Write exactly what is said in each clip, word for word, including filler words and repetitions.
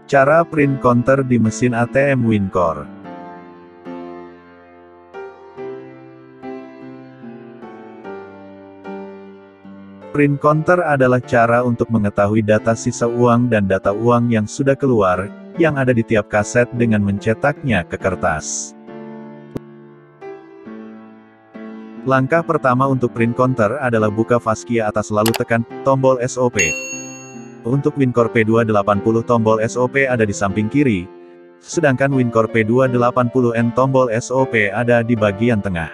Cara print counter di mesin A T M WinCore. Print counter adalah cara untuk mengetahui data sisa uang dan data uang yang sudah keluar, yang ada di tiap kaset dengan mencetaknya ke kertas. Langkah pertama untuk print counter adalah buka Vaskia atas lalu tekan tombol S O P. Untuk WinCore P dua delapan nol tombol S O P ada di samping kiri, sedangkan WinCore P dua delapan nol N tombol S O P ada di bagian tengah.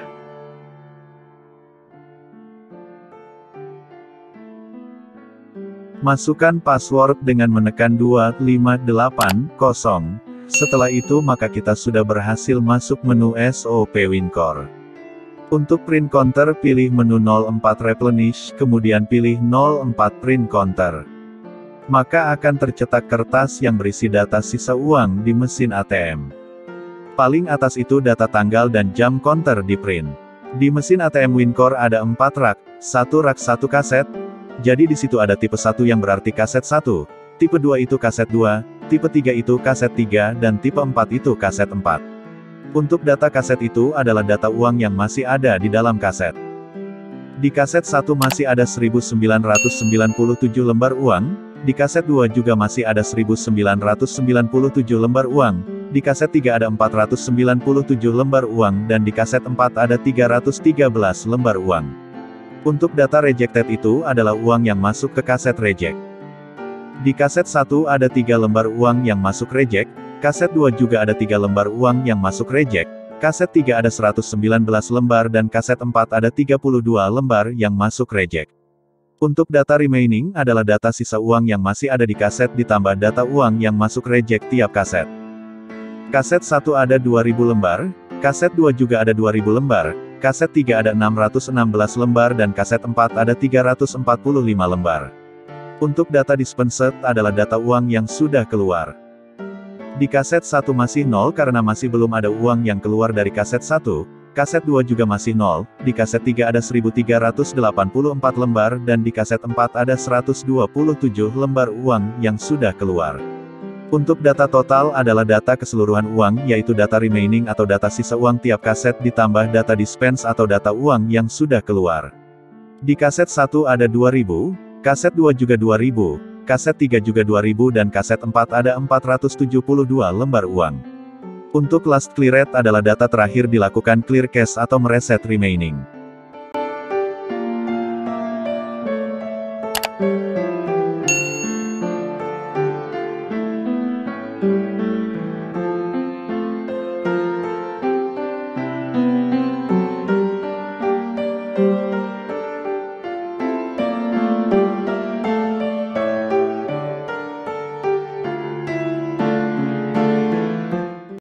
Masukkan password dengan menekan dua lima delapan nol. Setelah itu maka kita sudah berhasil masuk menu S O P WinCore. Untuk print counter pilih menu nol empat replenish, kemudian pilih nol empat print counter. Maka akan tercetak kertas yang berisi data sisa uang di mesin A T M. Paling atas itu data tanggal dan jam counter di print. Di mesin A T M WinCore ada empat rak, satu rak satu kaset. Jadi di situ ada tipe satu yang berarti kaset satu, tipe dua itu kaset dua, tipe tiga itu kaset tiga dan tipe empat itu kaset empat. Untuk data kaset itu adalah data uang yang masih ada di dalam kaset. Di kaset satu masih ada seribu sembilan ratus sembilan puluh tujuh lembar uang, di kaset dua juga masih ada seribu sembilan ratus sembilan puluh tujuh lembar uang, di kaset tiga ada empat ratus sembilan puluh tujuh lembar uang dan di kaset empat ada tiga ratus tiga belas lembar uang. Untuk data rejected itu adalah uang yang masuk ke kaset reject. Di kaset satu ada tiga lembar uang yang masuk reject, kaset dua juga ada tiga lembar uang yang masuk reject, kaset tiga ada seratus sembilan belas lembar dan kaset empat ada tiga puluh dua lembar yang masuk reject. Untuk data remaining adalah data sisa uang yang masih ada di kaset ditambah data uang yang masuk reject tiap kaset. Kaset satu ada dua ribu lembar, kaset dua juga ada dua ribu lembar, kaset tiga ada enam ratus enam belas lembar dan kaset empat ada tiga ratus empat puluh lima lembar. Untuk data dispensed adalah data uang yang sudah keluar. Di kaset satu masih nol karena masih belum ada uang yang keluar dari kaset satu, kaset dua juga masih nol, di kaset tiga ada seribu tiga ratus delapan puluh empat lembar dan di kaset empat ada seratus dua puluh tujuh lembar uang yang sudah keluar. Untuk data total adalah data keseluruhan uang yaitu data remaining atau data sisa uang tiap kaset ditambah data dispense atau data uang yang sudah keluar. Di kaset satu ada dua ribu, kaset dua juga dua ribu, kaset tiga juga dua ribu dan kaset empat ada empat ratus tujuh puluh dua lembar uang. Untuk last cleared adalah data terakhir dilakukan clear cache atau mereset remaining.